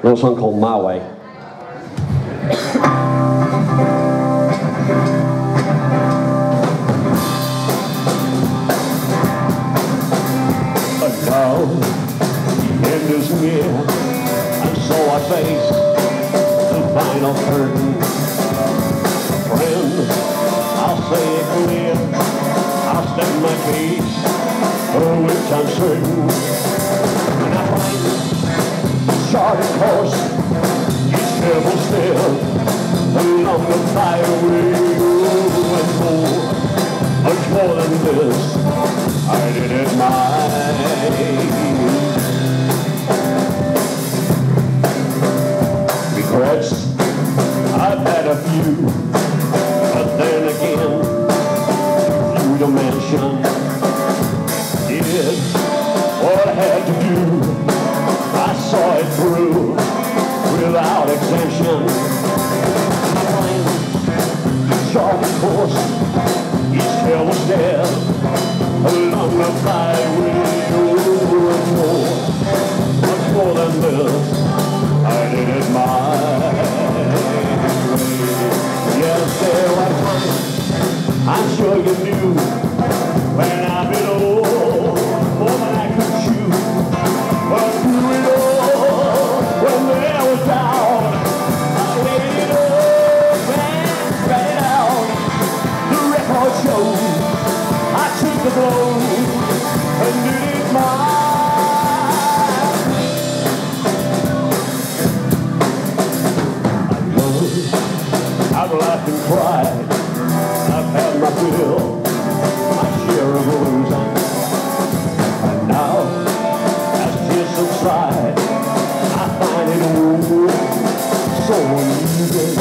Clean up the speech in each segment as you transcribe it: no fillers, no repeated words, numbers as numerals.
little song called My Way. But now the end is near, and so I face the final curtain. Friend, I'll say it clear, I'll state my case, for which I'm certain. When I find the charted course, each careful step along the byway, and more, much more than this, I did it my regrets, I've had a few, but then again, few to mention. Did what I had to do, I saw it through without exemption. The charted course, each careful step along the byway, and more, much more than this, I did it my way. Yes, there was time, I'm sure you knew, when I've been old, more than I could chew. But through it all, when the air was down, I laid it up and spread it out. The record shows I took the blow and did it my I've laughed and cried, I've had my fill, my share of losing. And now, as tears subside, I find it all so amusing.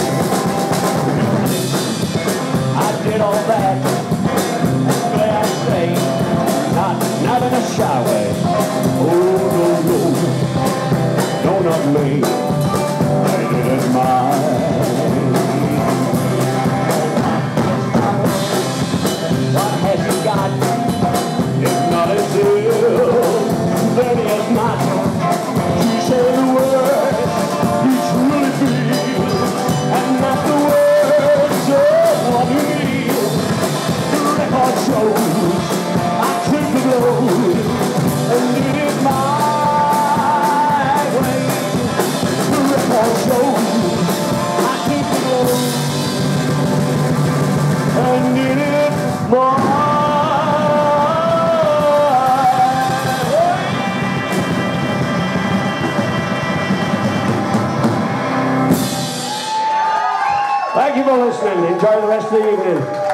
I did all that, and may I say, not in a shy way. Oh, no, not me. I did it my what has he got? If not his will, then he has not. To say the words he truly feels, and not the words of what he needs. The record shows I took the blow and did it my way. The record shows I took the blow and did it my way. Thank you for listening. Enjoy the rest of the evening.